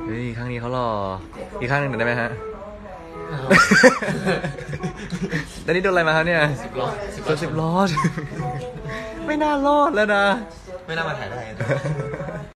เฮ้ยข้างนี้เขาหล่ออีกข้างหนึ่งได้ไหมฮะแล้วนี่โดนอะไรมาครับเนี่ย10 ล้อ10 ล้อไม่น่ารอดแล้วนะไม่น่ามาถ่ายได้